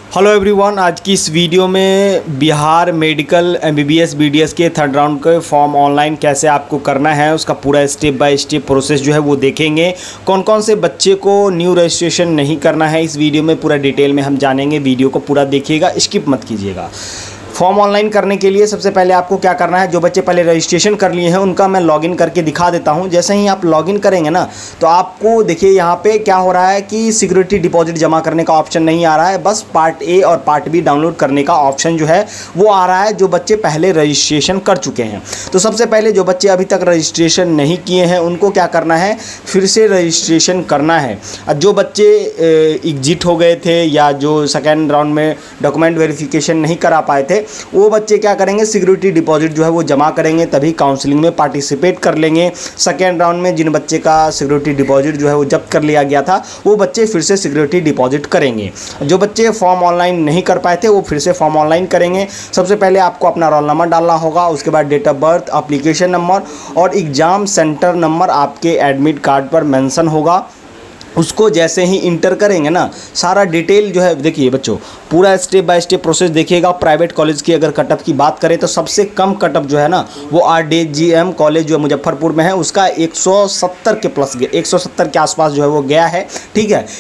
Hello everyone, आज की इस वीडियो में बिहार मेडिकल एमबीबीएस बीडीएस के थर्ड राउंड के फॉर्म ऑनलाइन कैसे आपको करना है उसका पूरा स्टेप बाय स्टेप प्रोसेस जो है वो देखेंगे। कौन कौन से बच्चे को न्यू रजिस्ट्रेशन नहीं करना है इस वीडियो में पूरा डिटेल में हम जानेंगे। वीडियो को पूरा देखिएगा, स्किप मत कीजिएगा। फॉर्म ऑनलाइन करने के लिए सबसे पहले आपको क्या करना है, जो बच्चे पहले रजिस्ट्रेशन कर लिए हैं उनका मैं लॉगिन करके दिखा देता हूं। जैसे ही आप लॉगिन करेंगे ना तो आपको देखिए यहाँ पे क्या हो रहा है कि सिक्योरिटी डिपॉजिट जमा करने का ऑप्शन नहीं आ रहा है, बस पार्ट ए और पार्ट बी डाउनलोड करने का ऑप्शन जो है वो आ रहा है, जो बच्चे पहले रजिस्ट्रेशन कर चुके हैं। तो सबसे पहले जो बच्चे अभी तक रजिस्ट्रेशन नहीं किए हैं उनको क्या करना है, फिर से रजिस्ट्रेशन करना है। जो बच्चे एग्जिट हो गए थे या जो सेकेंड राउंड में डॉक्यूमेंट वेरिफिकेशन नहीं करा पाए थे वो बच्चे क्या करेंगे, सिक्योरिटी डिपॉजिट जो है वो जमा करेंगे, तभी काउंसलिंग में पार्टिसिपेट कर लेंगे। सेकेंड राउंड में जिन बच्चे का सिक्योरिटी डिपॉजिट जो है वो जब्त कर लिया गया था वो बच्चे फिर से सिक्योरिटी डिपॉजिट करेंगे। जो बच्चे फॉर्म ऑनलाइन नहीं कर पाए थे वो फिर से फॉर्म ऑनलाइन करेंगे। सबसे पहले आपको अपना रोल नंबर डालना होगा, उसके बाद date of birth, application number और एग्ज़ाम सेंटर नंबर आपके एडमिट कार्ड पर मेंशन होगा। उसको जैसे ही इंटर करेंगे ना सारा डिटेल जो है, देखिए बच्चों पूरा स्टेप बाय स्टेप प्रोसेस देखिएगा। प्राइवेट कॉलेज की अगर कटअप की बात करें तो सबसे कम कटअप जो है ना वो RDGM कॉलेज जो मुजफ्फरपुर में है उसका 170 के प्लस गया, 170 के आसपास जो है वो गया है। ठीक है,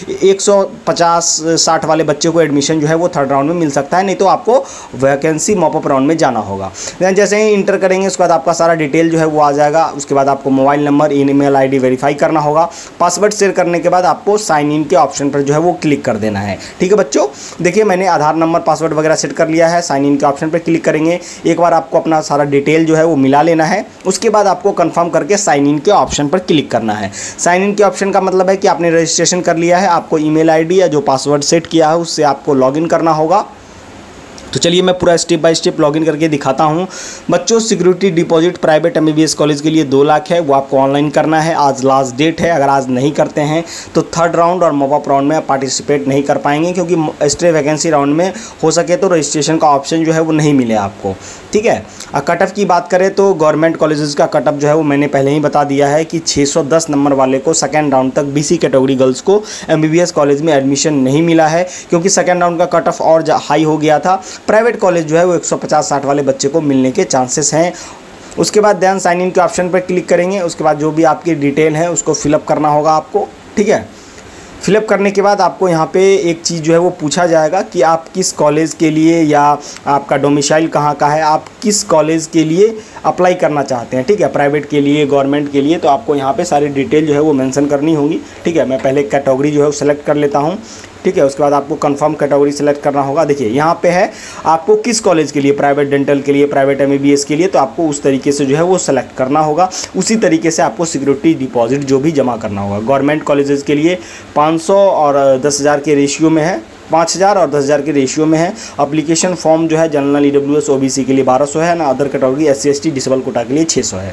150-60 वाले बच्चे को एडमिशन जो है वो थर्ड राउंड में मिल सकता है, नहीं तो आपको वैकेंसी मॉपअप राउंड में जाना होगा। जैसे ही इंटर करेंगे उसके बाद आपका सारा डिटेल जो है वो आ जाएगा। उसके बाद आपको mobile number, email ID verify करना होगा। पासवर्ड शेयर करने के बाद आपको साइन इन के ऑप्शन पर जो है वो क्लिक कर देना है। ठीक है बच्चों, देखिए मैंने आधार नंबर, पासवर्ड वगैरह सेट कर लिया है। साइन इन के ऑप्शन पर क्लिक करेंगे, एक बार आपको अपना सारा डिटेल जो है वो मिला लेना है। उसके बाद आपको कंफर्म करके साइन इन के ऑप्शन पर क्लिक करना है। साइन इन के ऑप्शन का मतलब है कि आपने रजिस्ट्रेशन कर लिया है, आपको ईमेल ID या जो पासवर्ड सेट किया है उससे आपको लॉगिन करना होगा। तो चलिए मैं पूरा स्टेप बाय स्टेप लॉगिन करके दिखाता हूं। बच्चों security deposit private MBBS college के लिए 2 लाख है, वो आपको ऑनलाइन करना है। आज लास्ट डेट है, अगर आज नहीं करते हैं तो थर्ड राउंड और मॉपअप राउंड में आप पार्टिसिपेट नहीं कर पाएंगे, क्योंकि स्ट्रे वैकेंसी राउंड में हो सके तो रजिस्ट्रेशन का ऑप्शन जो है वो नहीं मिले आपको। ठीक है, कटअप की बात करें तो गवर्नमेंट कॉलेजेस का कटअप जो है वो मैंने पहले ही बता दिया है कि 610 नंबर वाले को सेकेंड राउंड तक BC कैटेगरी गर्ल्स को MBBS कॉलेज में एडमिशन नहीं मिला है, क्योंकि सेकेंड राउंड का कट ऑफ और हाई हो गया था। प्राइवेट कॉलेज जो है वो 150-60 वाले बच्चे को मिलने के चांसेस हैं। उसके बाद ध्यान साइन इन के ऑप्शन पर क्लिक करेंगे। उसके बाद जो भी आपकी डिटेल है उसको फिलअप करना होगा आपको। ठीक है, फिलअप करने के बाद आपको यहाँ पे एक चीज़ जो है वो पूछा जाएगा कि आप किस कॉलेज के लिए या आपका डोमिसाइल कहाँ का है, आप किस कॉलेज के लिए अप्लाई करना चाहते हैं। ठीक है, प्राइवेट के लिए, गवर्नमेंट के लिए, तो आपको यहाँ पे सारी डिटेल जो है वो मेंशन करनी होगी। ठीक है, मैं पहले कैटेगरी जो है वो सेलेक्ट कर लेता हूँ। ठीक है, उसके बाद आपको कंफर्म कैटेगरी सेलेक्ट करना होगा। देखिए यहाँ पे है आपको किस कॉलेज के लिए, प्राइवेट डेंटल के लिए, प्राइवेट MBBS के लिए, तो आपको उस तरीके से जो है वो सेलेक्ट करना होगा। उसी तरीके से आपको सिक्योरिटी डिपॉजिट जो भी जमा करना होगा। गवर्नमेंट कॉलेजेस के लिए 500 और 10,000 के रेशियो में है, 5,000 और 10,000 के रेशियो में है। एप्लीकेशन फॉर्म जो है जनरल EWS OBC के लिए 1200 है ना, other category SC ST disable quota के लिए 600 है।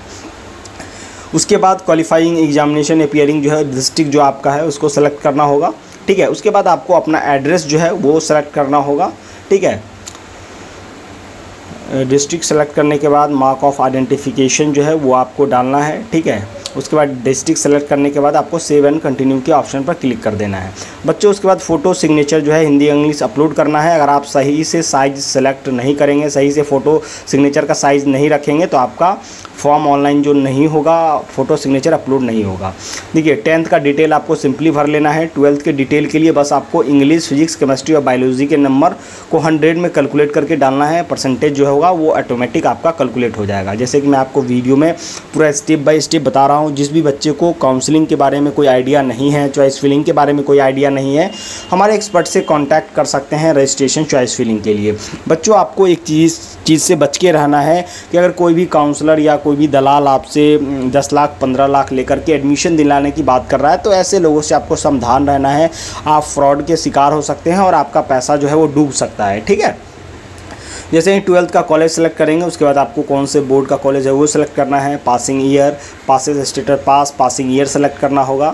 उसके बाद क्वालिफाइंग एग्जामिनेशन अपीयरिंग जो है डिस्ट्रिक्ट जो आपका है उसको सेलेक्ट करना होगा। ठीक है, उसके बाद आपको अपना एड्रेस जो है वो सेलेक्ट करना होगा। ठीक है, डिस्ट्रिक्ट सेलेक्ट करने के बाद मार्क ऑफ आइडेंटिफिकेशन जो है वो आपको डालना है। ठीक है, उसके बाद डिस्ट्रिक्ट सेलेक्ट करने के बाद आपको सेव एंड कंटिन्यू के ऑप्शन पर क्लिक कर देना है बच्चों। उसके बाद फ़ोटो सिग्नेचर जो है हिंदी इंग्लिश अपलोड करना है। अगर आप सही से साइज़ सेलेक्ट नहीं करेंगे, सही से फ़ोटो सिग्नेचर का साइज़ नहीं रखेंगे तो आपका फॉर्म ऑनलाइन जो नहीं होगा, फ़ोटो सिग्नेचर अपलोड नहीं होगा। देखिए 10th का डिटेल आपको सिंपली भर लेना है। 12th के डिटेल के लिए बस आपको इंग्लिश, फिजिक्स, केमिस्ट्री और बायोलॉजी के नंबर को 100 में कैलकुलेट करके डालना है। परसेंटेज जो होगा वो ऑटोमेटिक आपका कैलकुलेट हो जाएगा। जैसे कि मैं आपको वीडियो में पूरा स्टेप बाय स्टेप बता रहा हूँ। जिस भी बच्चे को काउंसलिंग के बारे में कोई आइडिया नहीं है, चॉइस फिलिंग के बारे में कोई आइडिया नहीं है, हमारे एक्सपर्ट से कॉन्टैक्ट कर सकते हैं रजिस्ट्रेशन चॉइस फिलिंग के लिए। बच्चों आपको एक चीज़ से बच के रहना है कि अगर कोई भी काउंसलर या कोई भी दलाल आपसे 10 लाख 15 लाख लेकर के एडमिशन दिलाने की बात कर रहा है तो ऐसे लोगों से आपको सावधान रहना है। आप फ्रॉड के शिकार हो सकते हैं और आपका पैसा जो है वो डूब सकता है। ठीक है, जैसे ही 12th का कॉलेज सेलेक्ट करेंगे उसके बाद आपको कौन से बोर्ड का कॉलेज है वो सेलेक्ट करना है। Passing year, passing status pass, passing year select करना होगा।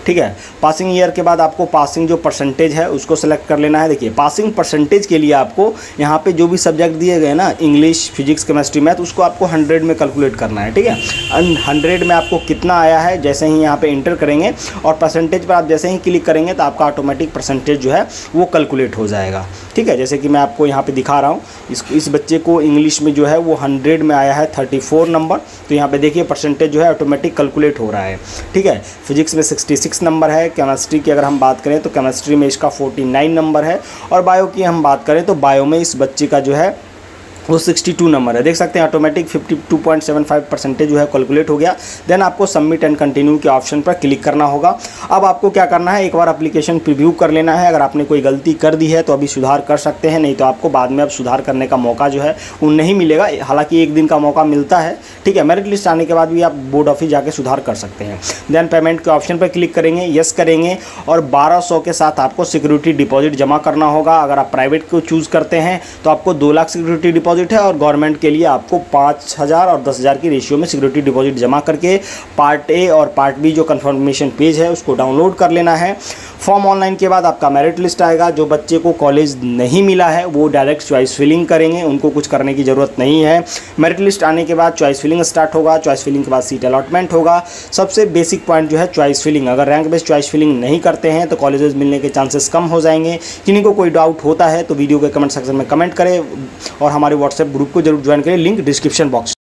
ठीक है। पासिंग ईयर के बाद आपको पासिंग जो परसेंटेज है उसको सेलेक्ट कर लेना है। देखिए पासिंग परसेंटेज के लिए आपको यहाँ पे जो भी सब्जेक्ट दिए गए ना, इंग्लिश, फिजिक्स, केमिस्ट्री, मैथ, उसको आपको 100 में कैलकुलेट करना है, ठीक है। 100 में आपको कितना आया है जैसे ही यहाँ पे इंटर करेंगे और परसेंटेज पर आप जैसे ही क्लिक करेंगे तो आपका ऑटोमेटिक परसेंटेज जो है वो कैलकुलेट हो जाएगा, ठीक है। जैसे कि मैं आपको यहाँ पे दिखा रहा हूँ, इस बच्चे को इंग्लिश में जो है वो 100 में आया है 34 नंबर, तो यहाँ पे देखिए परसेंटेज जो है ऑटोमेटिक कैलकुलेट हो रहा है, ठीक है। फिजिक्स में 66 नंबर है। केमिस्ट्री की अगर हम बात करें तो केमिस्ट्री में इसका 49 नंबर है। और बायो की हम बात करें तो बायो में इस बच्चे का जो है वो 62 नंबर है। देख सकते हैं ऑटोमेटिक 52.75% जो है कैलकुलेट हो गया। देन आपको सबमिट एंड कंटिन्यू के ऑप्शन पर क्लिक करना होगा। अब आपको क्या करना है, एक बार एप्लीकेशन प्रीव्यू कर लेना है। अगर आपने कोई गलती कर दी है तो अभी सुधार कर सकते हैं, नहीं तो आपको बाद में अब सुधार करने का मौका जो है वो नहीं मिलेगा। हालांकि 1 दिन का मौका मिलता है, ठीक है। मेरिट लिस्ट आने के बाद भी आप बोर्ड ऑफिस जाके सुधार कर सकते हैं। देन पेमेंट के ऑप्शन पर क्लिक करेंगे, यस करेंगे और 1200 के साथ आपको सिक्योरिटी डिपॉजिट जमा करना होगा। अगर आप प्राइवेट को चूज़ करते हैं तो आपको 2 लाख सिक्योरिटी डिपॉजिट है और गवर्नमेंट के लिए आपको 5000 और 10,000 की रेशियो में सिक्योरिटी डिपॉजिट जमा करके पार्ट ए और पार्ट बी जो कंफर्मेशन पेज है उसको डाउनलोड कर लेना है। फॉर्म ऑनलाइन के बाद आपका मेरिट लिस्ट आएगा। जो बच्चे को कॉलेज नहीं मिला है वो डायरेक्ट चॉइस फिलिंग करेंगे, उनको कुछ करने की ज़रूरत नहीं है। मेरिट लिस्ट आने के बाद चॉइस फिलिंग स्टार्ट होगा। चॉइस फिलिंग के बाद सीट अलॉटमेंट होगा। सबसे बेसिक पॉइंट जो है चॉइस फिलिंग, अगर रैंक बेस्ड चॉइस फिलिंग नहीं करते हैं तो कॉलेजेस मिलने के चांसेस कम हो जाएंगे। किन्हीं को कोई डाउट होता है तो वीडियो के कमेंट सेक्शन में कमेंट करें और हमारे व्हाट्सएप ग्रुप को जरूर ज्वाइन करें, लिंक डिस्क्रिप्शन बॉक्स